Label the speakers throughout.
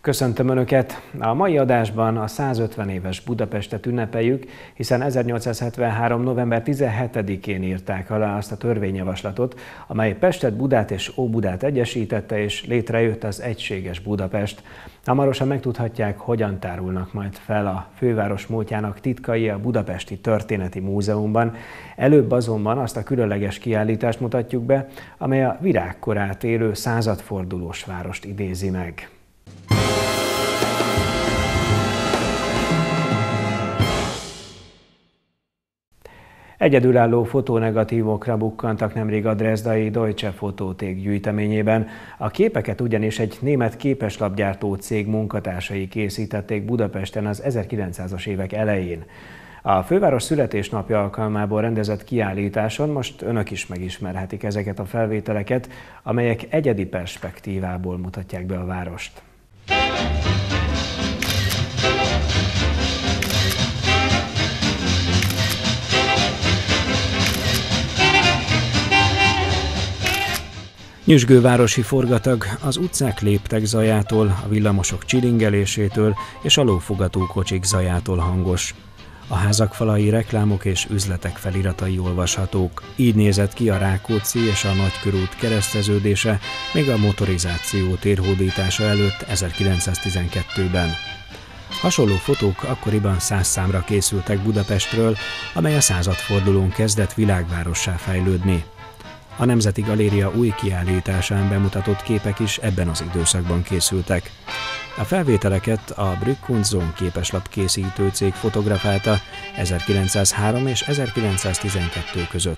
Speaker 1: Köszöntöm Önöket! A mai adásban a 150 éves Budapestet ünnepeljük, hiszen 1873. november 17-én írták alá azt a törvényjavaslatot, amely Pestet, Budát és Óbudát egyesítette, és létrejött az egységes Budapest. Hamarosan megtudhatják, hogyan tárulnak majd fel a főváros múltjának titkai a Budapesti Történeti Múzeumban. Előbb azonban azt a különleges kiállítást mutatjuk be, amely a virágkorát élő századfordulós várost idézi meg. Egyedülálló fotónegatívokra bukkantak nemrég a Dresdai Deutsche Fotothek gyűjteményében. A képeket ugyanis egy német képeslapgyártó cég munkatársai készítették Budapesten az 1900-as évek elején. A főváros születésnapja alkalmából rendezett kiállításon most Önök is megismerhetik ezeket a felvételeket, amelyek egyedi perspektívából mutatják be a várost. Nyüzsgő városi forgatag az utcák léptek zajától, a villamosok csilingelésétől és a lófogatókocsik zajától hangos. A házak falai reklámok és üzletek feliratai olvashatók. Így nézett ki a Rákóczi és a Nagykörút kereszteződése még a motorizáció térhódítása előtt 1912-ben. Hasonló fotók akkoriban 100 számra készültek Budapestről, amely a századfordulón kezdett világvárossá fejlődni. A Nemzeti Galéria új kiállításán bemutatott képek is ebben az időszakban készültek. A felvételeket a Brückkunst képeslap készítő cég fotografálta 1903 és 1912 között.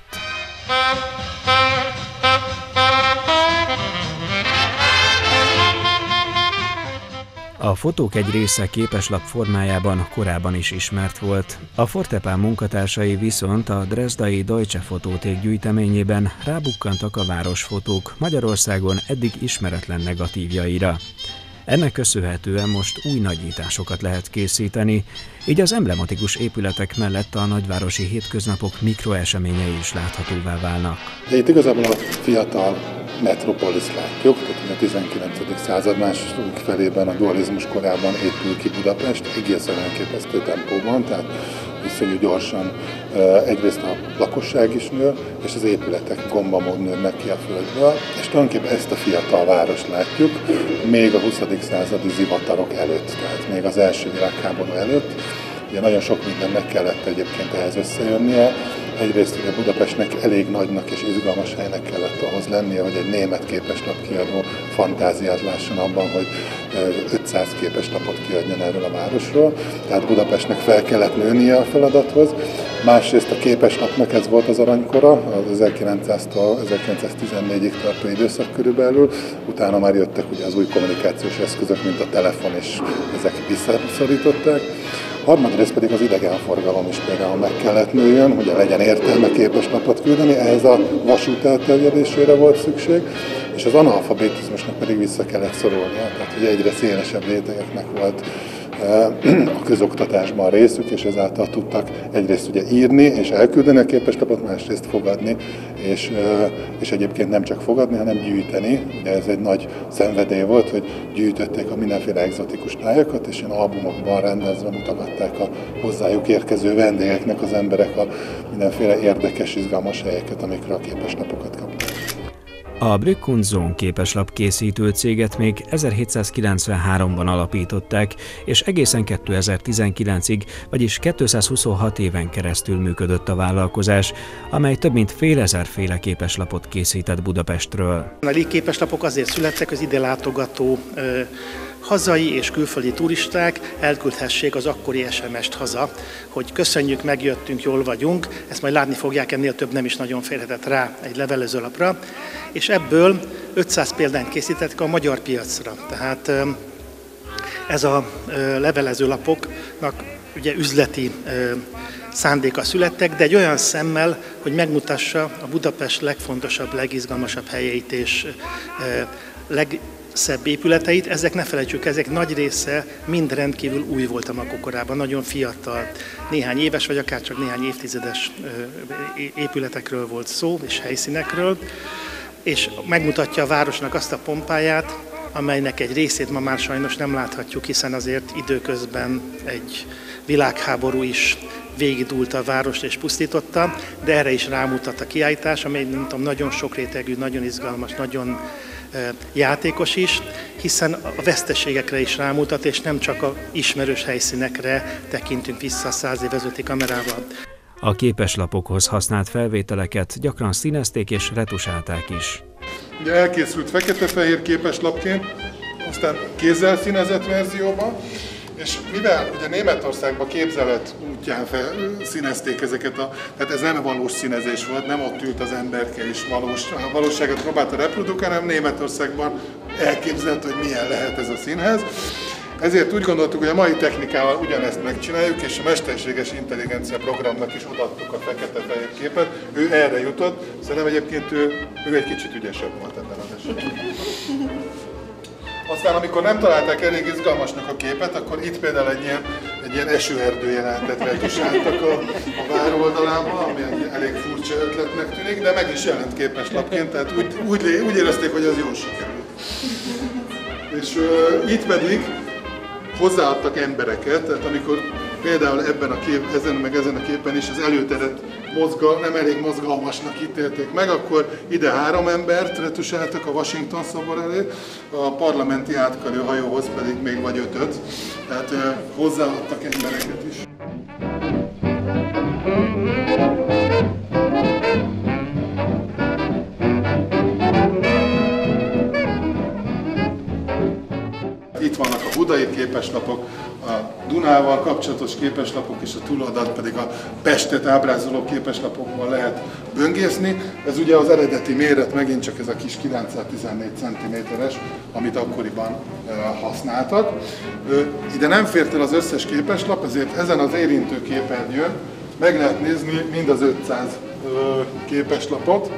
Speaker 1: A fotók egy része képeslap formájában korábban is ismert volt. A Fortepán munkatársai viszont a Dresdai Deutsche Fotothek gyűjteményében rábukkantak a városfotók Magyarországon eddig ismeretlen negatívjaira. Ennek köszönhetően most új nagyításokat lehet készíteni, így az emblematikus épületek mellett a nagyvárosi hétköznapok mikroeseményei is láthatóvá válnak.
Speaker 2: De itt igazából a fiatal metropolis látjuk, tehát a 19. század második felében, a dualizmus korában épül ki Budapest, egészen elképesztő tempóban, tehát viszonylag gyorsan egyrészt a lakosság is nő, és az épületek gombamód nőnek ki a földből, és tulajdonképpen ezt a fiatal várost látjuk még a 20. századi zivatarok előtt, tehát még az első világháború előtt. Ugye nagyon sok mindennek kellett egyébként ehhez összejönnie. Egyrészt ugye Budapestnek elég nagynak és izgalmas helynek kellett ahhoz lennie, hogy egy német képeslapkiadó fantáziát lásson abban, hogy 500 képeslapot kiadjon erről a városról. Tehát Budapestnek fel kellett nőnie a feladathoz. Másrészt a képeslapnak ez volt az aranykora, az 1900-tól 1914-ig tartó időszak körülbelül. Utána már jöttek ugye az új kommunikációs eszközök, mint a telefon, és ezek visszaszorították. Harmadrészt pedig az idegenforgalom is például meg kellett nőjön, hogy legyen értelme képeslapot küldeni, ehhez a vasút elterjedésére volt szükség, és az analfabetizmusnak pedig vissza kellett szorulnia, tehát hogy egyre szélesebb rétegeknek volt a közoktatásban részük, és ezáltal tudtak egyrészt ugye írni és elküldeni a képeslapot, másrészt fogadni, és egyébként nem csak fogadni, hanem gyűjteni. Ugye ez egy nagy szenvedély volt, hogy gyűjtötték a mindenféle egzotikus tájakat, és ilyen albumokban rendezve mutogatták a hozzájuk érkező vendégeknek az emberek a mindenféle érdekes, izgalmas helyeket, amikre a képeslapokat kaptak.
Speaker 1: A Brückkunst képeslap készítő céget még 1793-ban alapították, és egészen 2019-ig, vagyis 226 éven keresztül működött a vállalkozás, amely több mint fél ezerféle képeslapot készített Budapestről.
Speaker 3: A légképeslapok azért születtek, az ide látogató hazai és külföldi turisták elküldhessék az akkori SMS-t haza, hogy köszönjük, megjöttünk, jól vagyunk. Ezt majd látni fogják, ennél több nem is nagyon férhetett rá egy levelezőlapra. És ebből 500 példányt készítettek a magyar piacra. Tehát ez a levelezőlapoknak ugye üzleti szándéka születtek, de egy olyan szemmel, hogy megmutassa a Budapest legfontosabb, legizgalmasabb helyeit és szebb épületeit, ezek ne felejtsük, ezek nagy része mind rendkívül új volt a maguk korában, nagyon fiatal, néhány éves vagy akár csak néhány évtizedes épületekről volt szó és helyszínekről, és megmutatja a városnak azt a pompáját, amelynek egy részét ma már sajnos nem láthatjuk, hiszen azért időközben egy világháború is végigdúlt a várost és pusztította, de erre is rámutat a kiállítás, amely nem tudom, nagyon sokrétegű, nagyon izgalmas, nagyon játékos is, hiszen a veszteségekre is rámutat, és nem csak a ismerős helyszínekre tekintünk vissza 100 év ezelőtti kamerával.
Speaker 1: A képeslapokhoz használt felvételeket gyakran színezték és retusálták is.
Speaker 2: Ugye elkészült fekete-fehér képeslapként, aztán kézzel színezett verzióban, és mivel ugye Németországban képzelet útján színezték ezeket, tehát ez nem valós színezés volt, nem ott ült az emberke és valóságot próbálta reprodukálni, hanem Németországban elképzelt, hogy milyen lehet ez a színház. Ezért úgy gondoltuk, hogy a mai technikával ugyanezt megcsináljuk, és a mesterséges intelligencia programnak is odaadtuk a fekete-fehér képet. Ő erre jutott, szerintem egyébként ő egy kicsit ügyesebb volt ebben az esetben. Aztán amikor nem találták elég izgalmasnak a képet, akkor itt például egy ilyen esőerdő jelentet retusáltak a vár oldalában, ami elég furcsa ötletnek tűnik, de meg is jelent képeslapként, tehát úgy érezték, hogy az jól sikerült. És itt pedig hozzáadtak embereket, tehát amikor például ezen a képen is az előteret nem elég mozgalmasnak ítélték meg, akkor ide 3 embert retusáltak a Washington szobor elé, a parlamenti átkelő hajóhoz pedig még vagy 5-öt, tehát hozzáadtak embereket is. Itt vannak a budai képeslapok, a Dunával kapcsolatos képeslapok, és a túloldalt pedig a Pestet ábrázoló képeslapokban lehet böngészni. Ez ugye az eredeti méret, megint csak ez a kis 914 cm-es, amit akkoriban használtak. Ide nem fért el az összes képeslap, ezért ezen az érintő képernyőn meg lehet nézni mind az 500 képeslapot,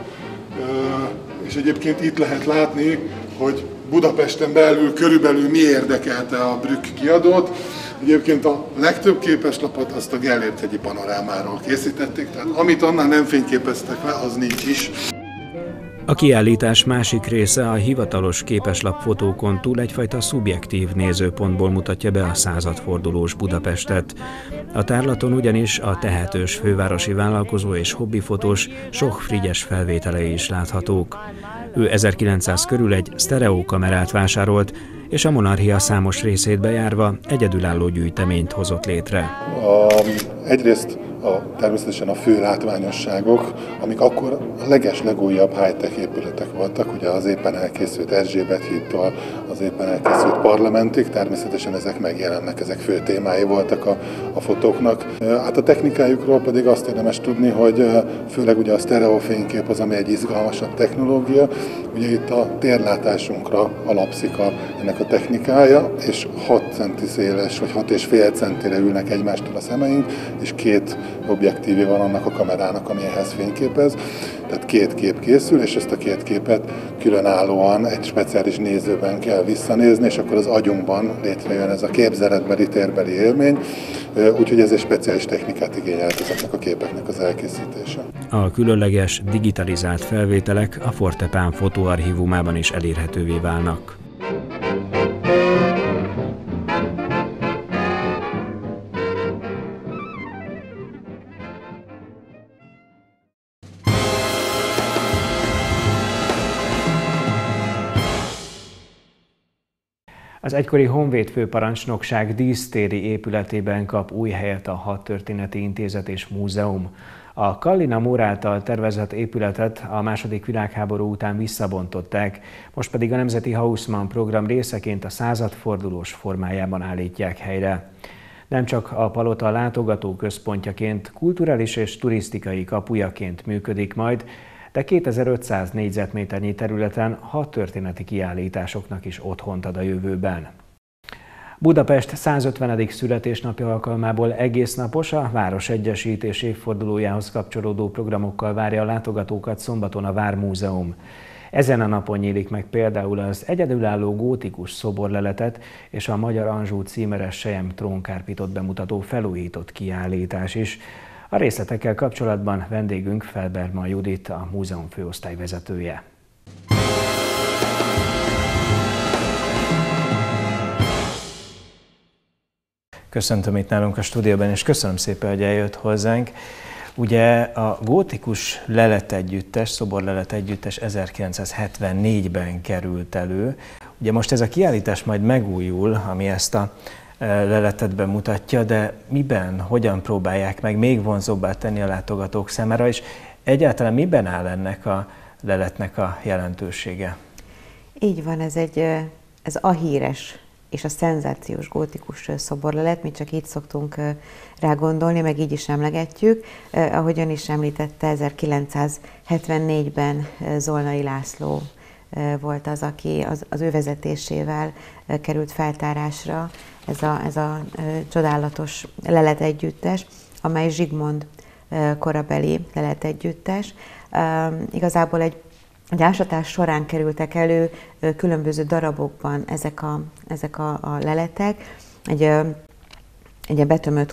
Speaker 2: és egyébként itt lehet látni, hogy Budapesten belül körülbelül mi érdekelte a Brück kiadót. Egyébként a legtöbb képeslapot azt a Gellért-hegyi panorámáról készítették, tehát amit onnan nem fényképeztek le, az nincs is.
Speaker 1: A kiállítás másik része a hivatalos képeslapfotókon túl egyfajta szubjektív nézőpontból mutatja be a századfordulós Budapestet. A tárlaton ugyanis a tehetős fővárosi vállalkozó és hobbifotós Soch Frigyes felvételei is láthatók. Ő 1900 körül egy sztereókamerát vásárolt, és a monarchia számos részét bejárva egyedülálló gyűjteményt hozott létre.
Speaker 2: Egyrészt természetesen a fő látványosságok, amik akkor a legújabb high-tech épületek voltak, ugye az éppen elkészült Erzsébet hídtól az éppen elkészült parlamentig, természetesen ezek megjelennek, ezek fő témái voltak a fotóknak. Hát a technikájukról pedig azt érdemes tudni, hogy főleg ugye a sztereofénykép az, ami egy izgalmasabb technológia, ugye itt a térlátásunkra alapszik ennek a technikája, és 6 centi széles, vagy 6,5 centire ülnek egymástól a szemeink, és 2 objektívje van annak a kamerának, ami ehhez fényképez. Tehát 2 kép készül, és ezt a 2 képet különállóan egy speciális nézőben kell visszanézni, és akkor az agyunkban létrejön ez a képzeletbeli, térbeli élmény, úgyhogy ez egy speciális technikát igényelt ezeknek a képeknek az elkészítése.
Speaker 1: A különleges digitalizált felvételek a Fortepan fotóarchívumában is elérhetővé válnak. Az egykori Honvéd főparancsnokság dísztéri épületében kap új helyet a Hadtörténeti Intézet és Múzeum. A Kallina Mór által tervezett épületet a II. Világháború után visszabontották, most pedig a Nemzeti Haussmann program részeként a századfordulós formájában állítják helyre. Nem csak a palota látogatóközpontjaként, kulturális és turisztikai kapujaként működik majd, de 2500 négyzetméternyi területen hadtörténeti kiállításoknak is otthont ad a jövőben. Budapest 150. születésnapja alkalmából egésznapos a városegyesítés évfordulójához kapcsolódó programokkal várja a látogatókat szombaton a Vármúzeum. Ezen a napon nyílik meg például az egyedülálló gótikus szoborleletet és a Magyar Anjou címeres Selyem trónkárpitot bemutató felújított kiállítás is. A részletekkel kapcsolatban vendégünk Felberman Judit, a múzeum főosztályvezetője.
Speaker 4: Köszöntöm itt nálunk a stúdióban, és köszönöm szépen, hogy eljött hozzánk. Ugye a gótikus leletegyüttes, szoborleletegyüttes 1974-ben került elő. Ugye most ez a kiállítás majd megújul, ami ezt a leletet bemutatja, de miben, hogyan próbálják meg még vonzóbbá tenni a látogatók számára, és egyáltalán miben áll ennek a leletnek a jelentősége?
Speaker 5: Így van, ez a híres és a szenzációs gótikus szoborlelet, mi csak így szoktunk rá gondolni, meg így is emlegetjük. Ahogy ön is említette, 1974-ben Zolnai László volt az, aki az ő vezetésével került feltárásra ez a csodálatos leletegyüttes, amely Zsigmond korabeli leletegyüttes. Igazából egy ásatás során kerültek elő különböző darabokban ezek a leletek, egy betömött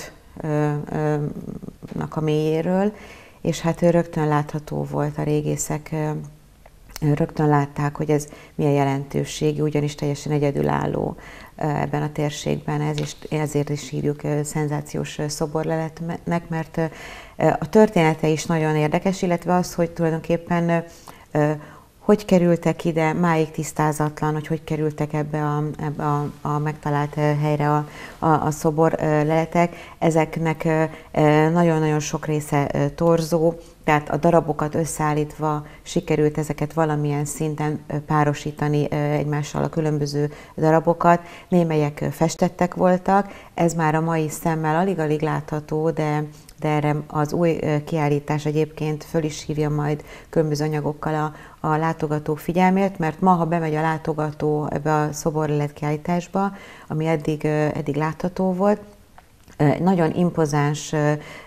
Speaker 5: kútnak a mélyéről, és hát rögtön látható volt, a régészek rögtön látták, hogy ez milyen jelentőségű, ugyanis teljesen egyedülálló ebben a térségben ez, és ezért is hívjuk szenzációs szoborleletnek, mert a története is nagyon érdekes, illetve az, hogy tulajdonképpen hogy kerültek ide, máig tisztázatlan, hogy kerültek ebbe a megtalált helyre a szoborleletek. Ezeknek nagyon-nagyon sok része torzó, tehát a darabokat összeállítva sikerült ezeket valamilyen szinten párosítani egymással, a különböző darabokat. Némelyek festettek voltak, ez már a mai szemmel alig-alig látható, de erre az új kiállítás egyébként föl is hívja majd különböző anyagokkal a látogatók figyelmét, mert ma, ha bemegy a látogató ebbe a szoborlelet kiállításba, ami eddig látható volt, nagyon impozáns,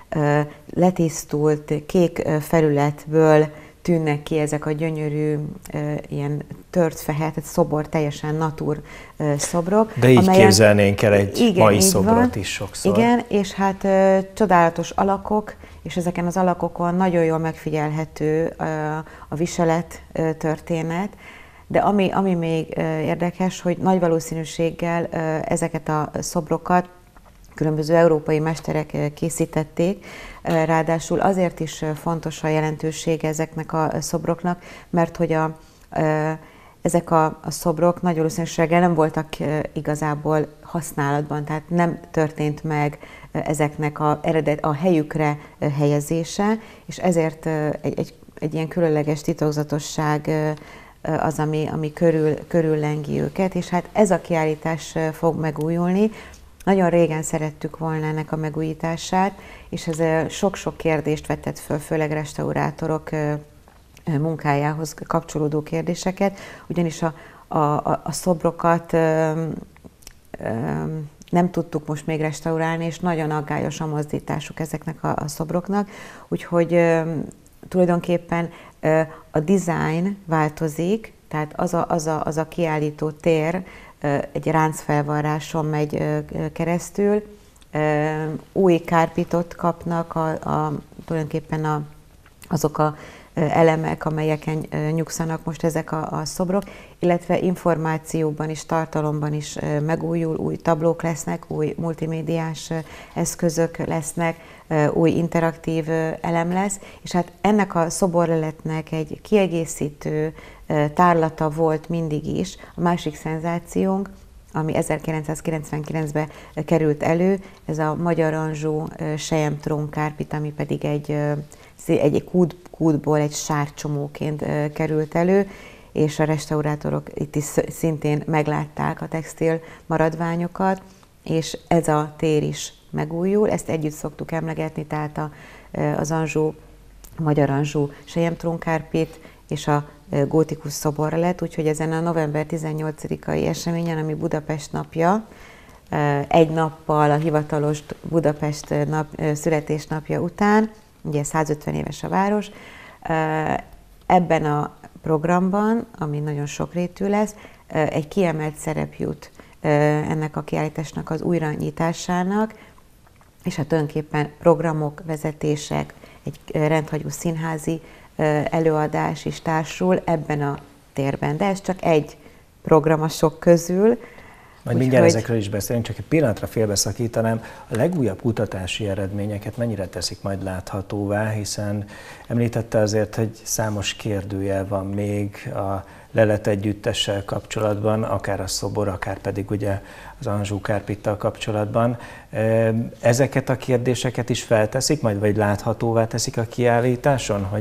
Speaker 5: letisztult, kék felületből tűnnek ki ezek a gyönyörű, ilyen tört fehér, tehát szobor, teljesen natur szobrok.
Speaker 4: De így képzelnénk el egy mai szobrot is sokszor.
Speaker 5: Igen, és hát csodálatos alakok, és ezeken az alakokon nagyon jól megfigyelhető a viselet történet, de ami még érdekes, hogy nagy valószínűséggel ezeket a szobrokat különböző európai mesterek készítették, ráadásul azért is fontos a jelentősége ezeknek a szobroknak, mert hogy ezek a szobrok nagy valószínűséggel nem voltak igazából használatban, tehát nem történt meg ezeknek a helyükre helyezése, és ezért egy ilyen különleges titokzatosság az, ami körüllengi őket, és hát ez a kiállítás fog megújulni. Nagyon régen szerettük volna ennek a megújítását, és ez sok-sok kérdést vetett föl, főleg restaurátorok munkájához kapcsolódó kérdéseket, ugyanis a szobrokat nem tudtuk most még restaurálni, és nagyon aggályos a mozdításuk ezeknek a szobroknak, úgyhogy tulajdonképpen a design változik, tehát az a kiállító tér egy ráncfelvarráson megy keresztül, új kárpitot kapnak tulajdonképpen azok az elemek, amelyeken nyugszanak most ezek a szobrok, illetve információban és tartalomban is megújul, új tablók lesznek, új multimédiás eszközök lesznek, új interaktív elem lesz, és hát ennek a szoborleletnek egy kiegészítő tárlata volt mindig is. A másik szenzációnk, ami 1999-ben került elő, ez a Magyar Anzsú selyemtrónkárpit, ami pedig egy kútból egy sárcsomóként került elő, és a restaurátorok itt is szintén meglátták a textil maradványokat, és ez a tér is megújul, ezt együtt szoktuk emlegetni, tehát az Anzsú, Magyar Anzsú selyemtrónkárpit és a gótikus szoborlelet, úgyhogy ezen a november 18-ai eseményen, ami Budapest napja, egy nappal a hivatalos Budapest születésnapja után, ugye 150 éves a város, ebben a programban, ami nagyon sokrétű lesz, egy kiemelt szerep jut ennek a kiállításnak az újranyitásának, és hát tulajdonképpen programok, vezetések, egy rendhagyó színházi előadás is társul ebben a térben. De ez csak egy program a sok közül,
Speaker 4: Majd mindjárt ezekről is beszélünk, csak egy pillanatra félbeszakítanám. A legújabb kutatási eredményeket mennyire teszik majd láthatóvá, hiszen említette azért, hogy számos kérdőjel van még a leletegyüttessel kapcsolatban, akár a szobor, akár pedig ugye az Anjou Kárpittal kapcsolatban. Ezeket a kérdéseket is felteszik, majd vagy láthatóvá teszik a kiállításon, hogy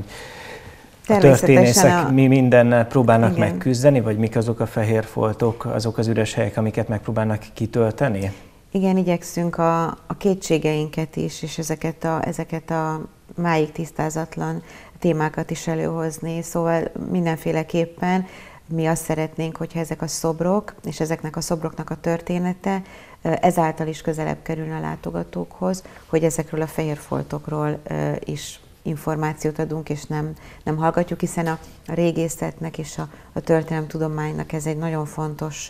Speaker 4: a történészek mi mindennel próbálnak megküzdeni, vagy mik azok a fehér foltok, azok az üres helyek, amiket megpróbálnak kitölteni?
Speaker 5: Igen, igyekszünk a kétségeinket is, és ezeket a máig tisztázatlan témákat is előhozni, szóval mindenféleképpen mi azt szeretnénk, hogyha ezek a szobrok, és ezeknek a szobroknak a története ezáltal is közelebb kerülne a látogatókhoz, hogy ezekről a fehér foltokról is információt adunk, és nem hallgatjuk, hiszen a régészetnek és a történelemtudománynak ez egy nagyon fontos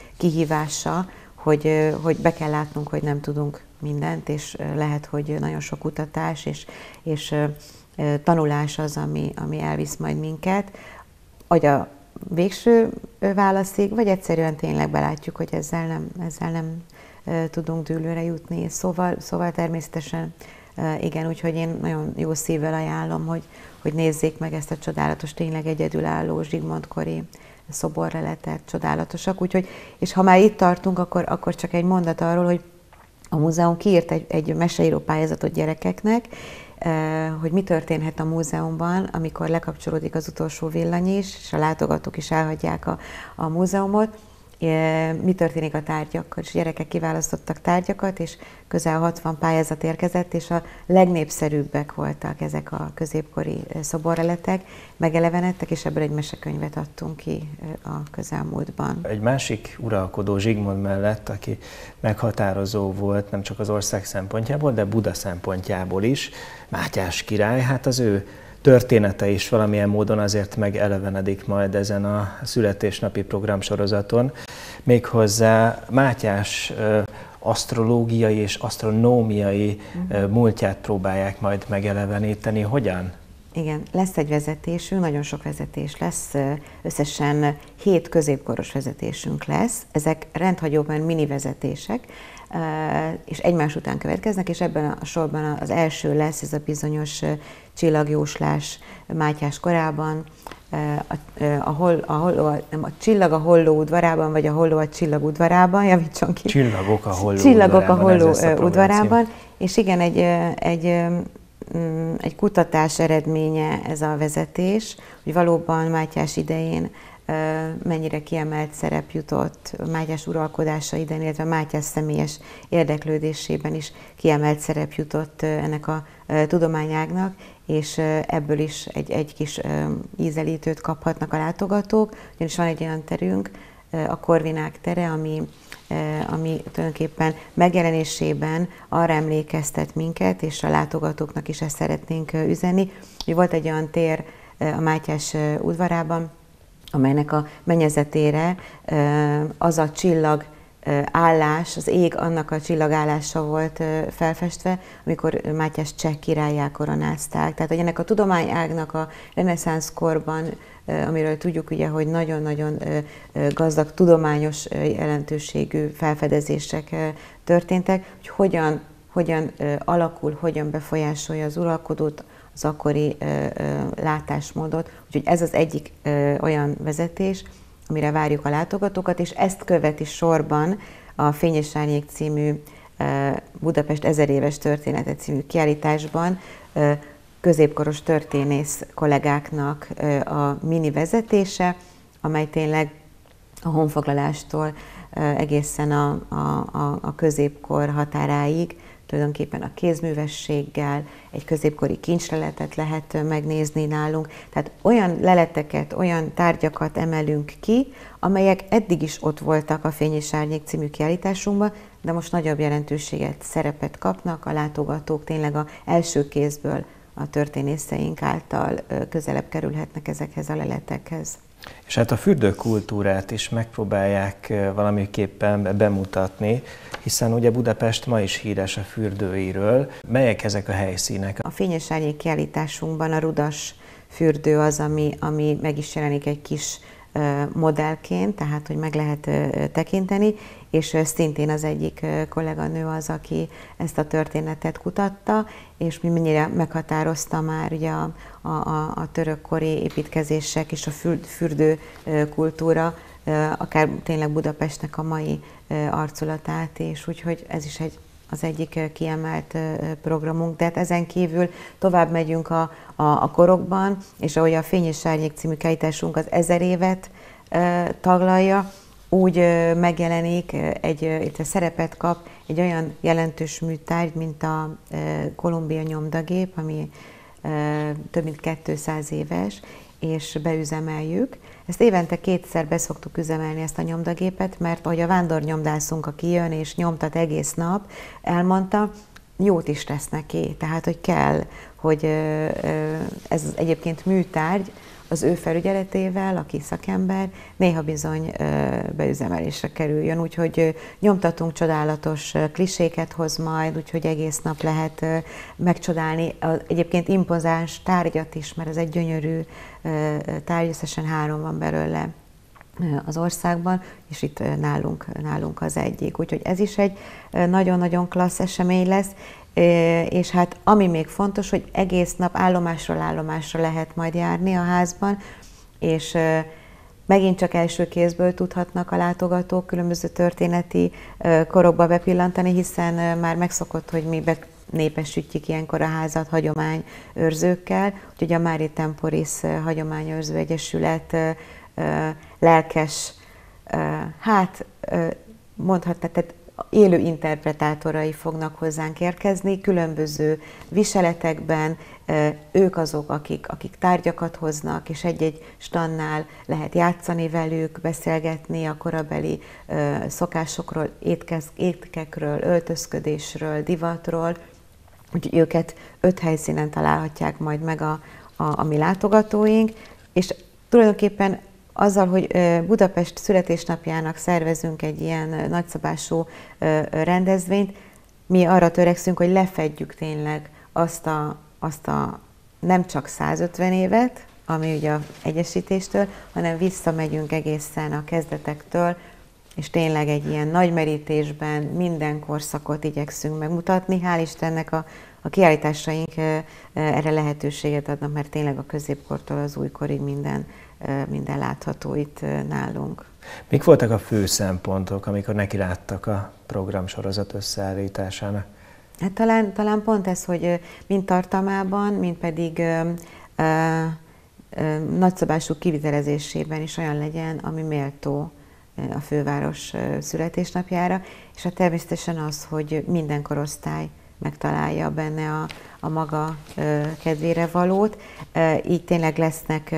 Speaker 5: kihívása, hogy be kell látnunk, hogy nem tudunk mindent, és lehet, hogy nagyon sok kutatás és tanulás az, ami elvisz majd minket, vagy a végső válaszig, vagy egyszerűen tényleg belátjuk, hogy ezzel nem tudunk dűlőre jutni. Szóval természetesen igen, úgyhogy én nagyon jó szívvel ajánlom, hogy nézzék meg ezt a csodálatos, tényleg egyedülálló Zsigmond-kori szoborleletet, csodálatosak. Úgyhogy, és ha már itt tartunk, akkor csak egy mondat arról, hogy a múzeum kiírt egy meseíró pályázatot gyerekeknek, hogy mi történhet a múzeumban, amikor lekapcsolódik az utolsó villany is, és a látogatók is elhagyják a múzeumot. Mi történik a tárgyakkal, és a gyerekek kiválasztottak tárgyakat, és közel 60 pályázat érkezett, és a legnépszerűbbek voltak ezek a középkori szoborleletek, megelevenedtek, és ebből egy mesekönyvet adtunk ki a közelmúltban.
Speaker 4: Egy másik uralkodó Zsigmond mellett, aki meghatározó volt nem csak az ország szempontjából, de Buda szempontjából is, Mátyás király, hát az ő története is valamilyen módon azért megelevenedik majd ezen a születésnapi programsorozaton. Méghozzá Mátyás asztrológiai és asztronómiai múltját próbálják majd megeleveníteni. Hogyan?
Speaker 5: Igen, lesz egy vezetésünk, nagyon sok vezetés lesz, összesen 7 középkoros vezetésünk lesz. Ezek rendhagyóban mini vezetések, és egymás után következnek, és ebben a sorban az első lesz ez a bizonyos csillagjóslás Mátyás korában, a csillag a holló udvarában, vagy a holló a csillag udvarában, javítson ki.
Speaker 4: Csillagok a holló
Speaker 5: Csillagok
Speaker 4: udvarában,
Speaker 5: a holló udvarában, és igen, egy kutatás eredménye ez a vezetés, hogy valóban Mátyás idején mennyire kiemelt szerep jutott Mátyás uralkodása idején, illetve Mátyás személyes érdeklődésében is kiemelt szerep jutott ennek a tudományágnak, és ebből is egy kis ízelítőt kaphatnak a látogatók, ugyanis van egy olyan terünk, a Korvinák tere, ami tulajdonképpen megjelenésében arra emlékeztet minket, és a látogatóknak is ezt szeretnénk üzenni, hogy volt egy olyan tér a Mátyás udvarában, amelynek a mennyezetére az a csillag állás, az ég annak a csillagállása volt felfestve, amikor Mátyás cseh királlyá koronázták. Tehát, hogy ennek a tudományágnak a reneszánsz korban, amiről tudjuk ugye, hogy nagyon-nagyon gazdag, tudományos jelentőségű felfedezések történtek, hogy hogyan alakul, hogyan befolyásolja az uralkodót, az akkori látásmódot. Úgyhogy ez az egyik olyan vezetés, amire várjuk a látogatókat, és ezt követi sorban a Fény és Árnyék című Budapest 1000 éves története című kiállításban középkoros történész kollégáknak a mini vezetése, amely tényleg a honfoglalástól egészen a középkor határáig tulajdonképpen a kézművességgel, egy középkori kincsleletet lehet megnézni nálunk. Tehát olyan leleteket, olyan tárgyakat emelünk ki, amelyek eddig is ott voltak a Fény és Árnyék című kiállításunkban, de most nagyobb jelentőséget, szerepet kapnak, a látogatók tényleg az első kézből a történészeink által közelebb kerülhetnek ezekhez a leletekhez.
Speaker 4: És hát a fürdőkultúrát is megpróbálják valamiképpen bemutatni, hiszen ugye Budapest ma is híres a fürdőiről. Melyek ezek a helyszínek?
Speaker 5: A Fény és Árnyék kiállításunkban a Rudas fürdő az, ami meg is jelenik egy kis modellként, tehát hogy meg lehet tekinteni, és szintén az egyik kolléganő az, aki ezt a történetet kutatta, és mennyire meghatározta már ugye a törökkori építkezések és a fürdő kultúra, akár tényleg Budapestnek a mai arculatát, és úgyhogy ez is az egyik kiemelt programunk, de hát ezen kívül tovább megyünk a korokban, és ahogy a Fény és Árnyék című kiállításunk az 1000 évet taglalja, úgy megjelenik, illetve szerepet kap egy olyan jelentős műtárgy, mint a Columbia nyomdagép, ami több mint 200 éves, és beüzemeljük. Ezt évente 2-szer beszoktuk üzemelni ezt a nyomdagépet, mert ahogy a vándornyomdászunk, aki jön és nyomtat egész nap, elmondta, jót is tesz neki, tehát hogy kell, hogy ez egyébként műtárgy, az ő felügyeletével, aki szakember, néha bizony beüzemelésre kerüljön, úgyhogy nyomtatunk csodálatos kliséket hoz majd, úgyhogy egész nap lehet megcsodálni egyébként impozáns tárgyat is, mert ez egy gyönyörű tárgy, összesen 3 van belőle az országban, és itt nálunk az egyik. Úgyhogy ez is egy nagyon-nagyon klassz esemény lesz, és hát ami még fontos, hogy egész nap állomásról állomásra lehet majd járni a házban, és megint csak első kézből tudhatnak a látogatók különböző történeti korokba bepillantani, hiszen már megszokott, hogy mi népesítjük ilyenkor a házat hagyományőrzőkkel, úgyhogy a Mári Temporis Hagyományőrző Egyesület lelkes, mondhatnád, élő interpretátorai fognak hozzánk érkezni, különböző viseletekben, ők azok, akik tárgyakat hoznak, és egy-egy standnál lehet játszani velük, beszélgetni a korabeli szokásokról, étkekről, öltözködésről, divatról, úgyhogy őket 5 helyszínen találhatják majd meg a mi látogatóink, és tulajdonképpen azzal, hogy Budapest születésnapjának szervezünk egy ilyen nagyszabású rendezvényt, mi arra törekszünk, hogy lefedjük tényleg azt a nem csak 150 évet, ami ugye az egyesítéstől, hanem visszamegyünk egészen a kezdetektől, és tényleg egy ilyen nagy merítésben minden korszakot igyekszünk megmutatni. Hál' Istennek a kiállításaink erre lehetőséget adnak, mert tényleg a középkortól az újkorig minden látható itt nálunk.
Speaker 4: Mik voltak a fő szempontok, amikor nekiláttak a programsorozat összeállításának?
Speaker 5: Hát talán pont ez, hogy mind tartalmában, mind pedig nagyszabású kivitelezésében is olyan legyen, ami méltó a főváros születésnapjára, és hát természetesen az, hogy minden korosztály megtalálja benne a maga kedvére valót. Így tényleg lesznek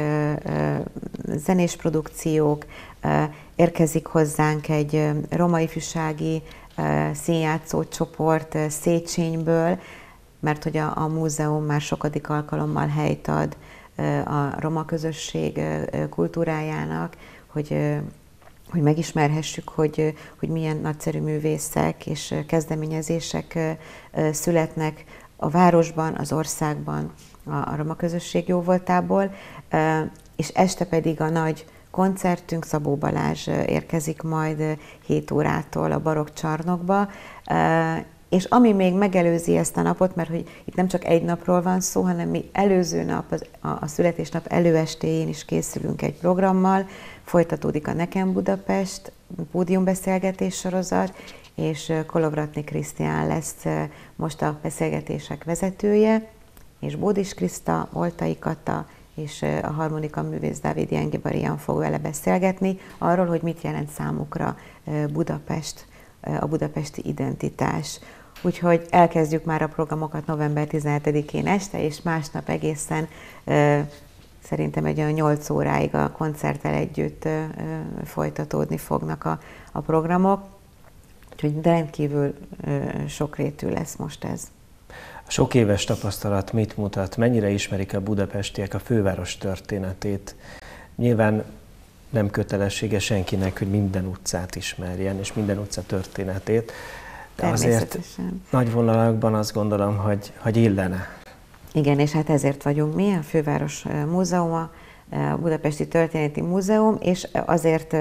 Speaker 5: zenés produkciók, érkezik hozzánk egy roma ifjúsági színjátszó csoport Széchenyből, mert hogy a múzeum már sokadik alkalommal helyt ad a roma közösség kultúrájának, hogy megismerhessük, hogy milyen nagyszerű művészek és kezdeményezések születnek a városban, az országban, a roma közösség jóvoltából, és este pedig a nagy koncertünk, Szabó Balázs érkezik majd 7 órától a Barokk Csarnokba, és ami még megelőzi ezt a napot, mert hogy itt nem csak egy napról van szó, hanem mi előző nap, a születésnap előestéjén is készülünk egy programmal, folytatódik a Nekem Budapest pódiumbeszélgetés sorozat, és Kolovratni Krisztián lesz most a beszélgetések vezetője, és Bódis Kriszta, Oltai Kata és a harmonika művész Dávid Jengibarian fog vele beszélgetni arról, hogy mit jelent számukra Budapest, a budapesti identitás. Úgyhogy elkezdjük már a programokat november 17-én este, és másnap egészen szerintem egy olyan 8 óráig a koncerttel együtt folytatódni fognak a programok. Úgyhogy rendkívül sokrétű lesz most ez.
Speaker 4: A sok éves tapasztalat mit mutat? Mennyire ismerik a budapestiek a főváros történetét? Nyilván nem kötelessége senkinek, hogy minden utcát ismerjen, és minden utca történetét. De azért nagy vonalakban azt gondolom, hogy illene.
Speaker 5: Igen, és hát ezért vagyunk mi, a Főváros Múzeuma, Budapesti Történeti Múzeum, és azért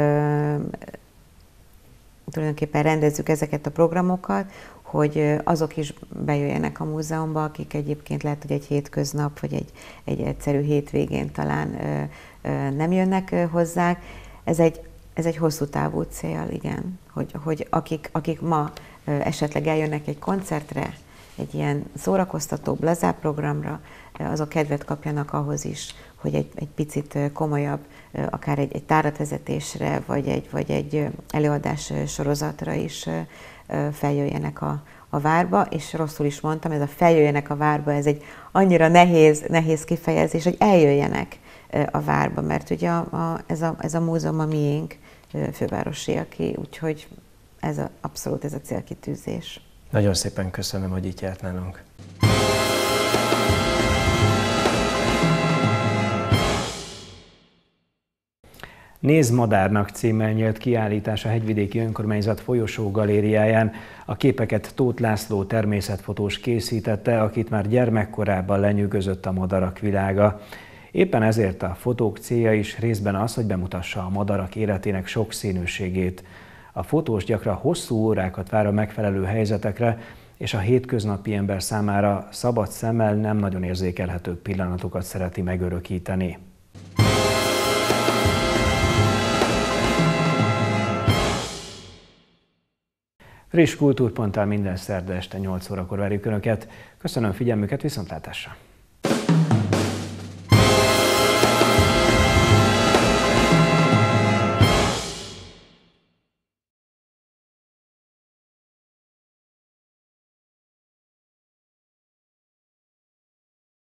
Speaker 5: tulajdonképpen rendezzük ezeket a programokat, hogy azok is bejöjjenek a múzeumba, akik egyébként lehet, hogy egy hétköznap, vagy egy egyszerű hétvégén talán nem jönnek hozzá. Ez egy hosszú távú cél, igen, hogy akik ma esetleg eljönnek egy koncertre, egy ilyen szórakoztató, lazább programra, azok kedvet kapjanak ahhoz is, hogy egy picit komolyabb, akár egy táratvezetésre, vagy egy előadás sorozatra is feljöjjenek a várba, és rosszul is mondtam, ez a feljöjjenek a várba, ez egy annyira nehéz kifejezés, hogy eljöjjenek a várba, mert ugye ez a múzeum a miénk, fővárosiaké, úgyhogy abszolút ez a célkitűzés.
Speaker 4: Nagyon szépen köszönöm, hogy itt járt nálunk.
Speaker 1: Nézd madárnak címmel nyílt kiállítás a Hegyvidéki Önkormányzat folyosó galériáján. A képeket Tóth László természetfotós készítette, akit már gyermekkorában lenyűgözött a madarak világa. Éppen ezért a fotók célja is részben az, hogy bemutassa a madarak életének sokszínűségét. A fotós gyakran hosszú órákat vár a megfelelő helyzetekre, és a hétköznapi ember számára szabad szemmel nem nagyon érzékelhető pillanatokat szereti megörökíteni. Friss Kultúrponttal minden szerda este 8 órakor várjuk Önöket. Köszönöm figyelmüket, viszontlátásra!